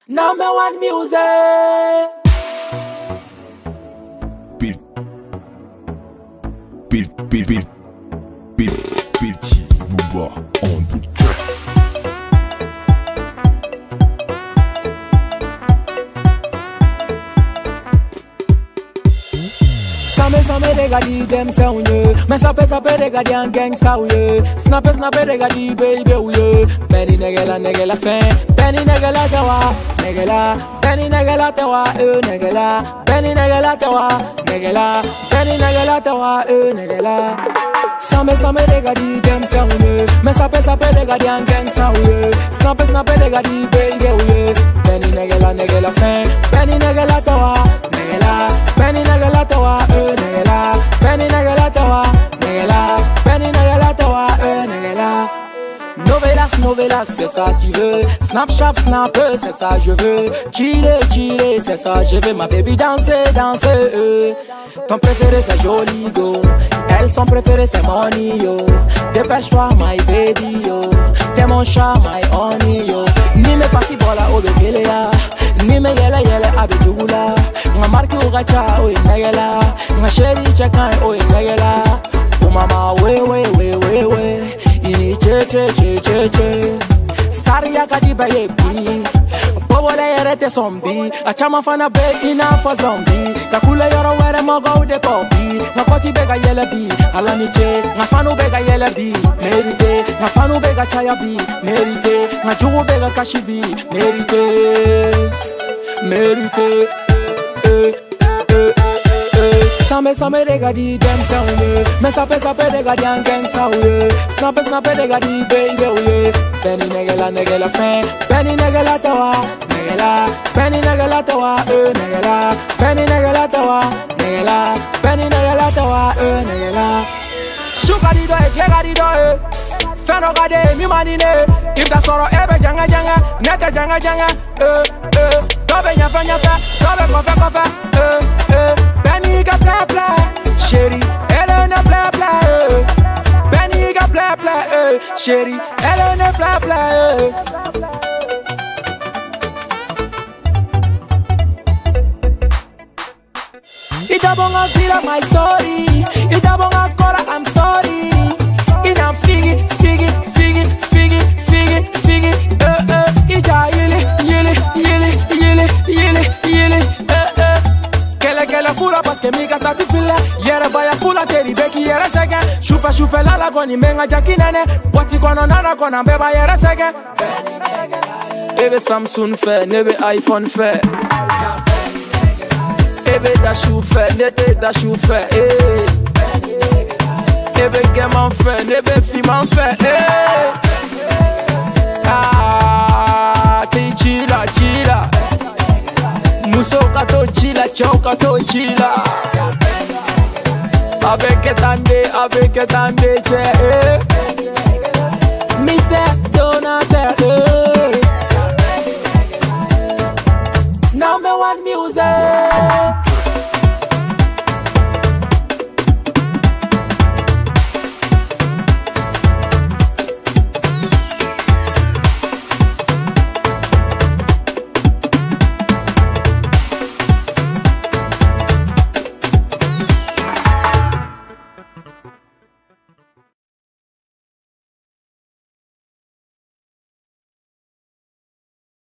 Number one music. Petit Booba on the track. Some regadi dem sound ye. Me sape regadi an gangsta ye. Snappe regadi baby ye. Benny negela fin. Benny negela tewa. Benny negela tewa negela. Benny negela tewa negela. Benny negela tewa negela. Some regadi dem sound ye. Me sape regadi an gangsta ye. Snappe regadi baby ye. Benny negela fin. Benny negela tewa negela. Benny negela tewa negela. Benny negela tewa negela. Benny negela tewa negela. Novelas, c'est ça tu veux. Snapchat, c'est ça je veux. Chiller, c'est ça je veux. Ma baby danser. Ton préféré c'est joli go. Elle son préféré c'est money yo. Dépêche-toi my baby yo. T'es mon chat my honey yo. Ni me passi bola obekele ya. Ni me yele abejugula. Nga marki ugacha o inegela. Nga sheri chekan o inegela. O mama we. Ini che. Star ya kadiba yebi. Bobole yerete zombi. Achama fana be ina for zombie. Kakule yoro were mogo de kopi. Nga koti bega yele bi. Alani che. Nga fanu bega yele bi. Merite. Nga fanu bega chaya bi. Merite. Nga jugu bega kashi bi. Merite. Some regadi dem sound ye. Me sape regadi an gangsta ye. Snappe regadi baby ye. Benny negela fin. Benny negela tewa negela. Benny negela tewa negela. Benny negela tewa negela. Benny negela tewa negela. Shukadi do jegadi do Feno gade mi manine. If da soro ebe janga nete janga Dobe nyafa dobe kofe Benny ga play chérie elle ne play Benny ga play chérie elle ne play Ita bonga fila my story. Ita bonga kora I'm sorry. Ina figi Ija yili Kele fula paske miga stati fila. Yere baya fula teri beki yere sege. Shufe la goni menga jaki nene. Wati kono nana kona beba yere sege. Ebe Samsung fe, nebe iPhone fe. Ebe da shoe fe, nete da shoe fe. Ebe geman fe, nebe fiman fe. Ti chila. Muso kato chila, chow kato chila. Avec tande, che